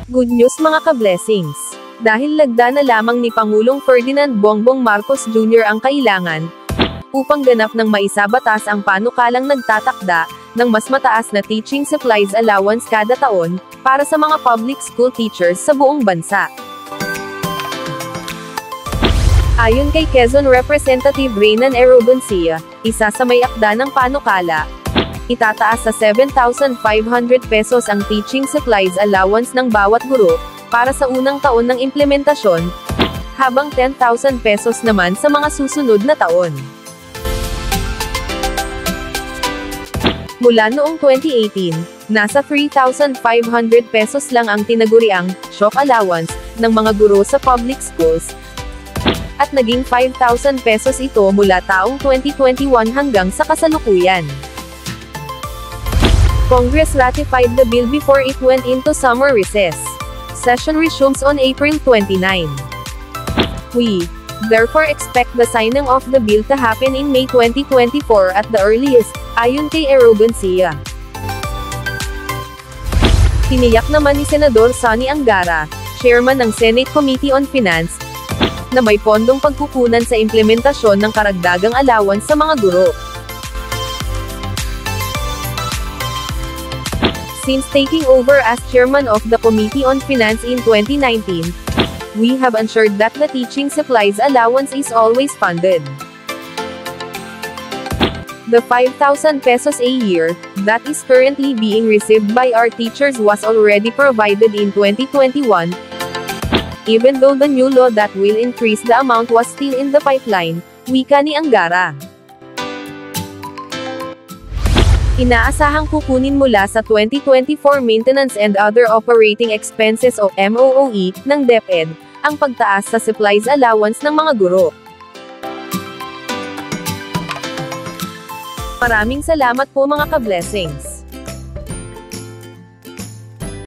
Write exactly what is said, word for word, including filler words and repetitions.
Good news mga ka-blessings. Dahil lagda na lamang ni Pangulong Ferdinand Bongbong Marcos Junior ang kailangan upang ganap ng maisabatas ang panukalang nagtatakda ng mas mataas na teaching supplies allowance kada taon para sa mga public school teachers sa buong bansa. Ayon kay Quezon Representative Reynan Erogoncia, isa sa may akda ng panukala, itataas sa seven thousand five hundred pesos ang teaching supplies allowance ng bawat guro para sa unang taon ng implementasyon, habang ten thousand pesos naman sa mga susunod na taon. Mula noong twenty eighteen, nasa three thousand five hundred pesos lang ang tinaguriang shock allowance ng mga guro sa public schools, at naging five thousand pesos ito mula taong twenty twenty-one hanggang sa kasalukuyan. Congress ratified the bill before it went into summer recess. Session resumes on April twenty-ninth. We, therefore, expect the signing of the bill to happen in May twenty twenty-four at the earliest, ayon kay Erogoncia. Tiniyak naman ni Senador Sonny Angara, chairman ng Senate Committee on Finance, na may pondong pagkukunan sa implementasyon ng karagdagang allowance sa mga guro. Since taking over as chairman of the Committee on Finance in twenty nineteen, we have ensured that the teaching supplies allowance is always funded. The five thousand pesos a year that is currently being received by our teachers was already provided in twenty twenty-one, even though the new law that will increase the amount was still in the pipeline, wika ni Angara. Inaasahang kukunin mula sa twenty twenty-four Maintenance and Other Operating Expenses o M O O E ng DepEd ang pagtaas sa supplies allowance ng mga guro. Maraming salamat po mga ka-blessings.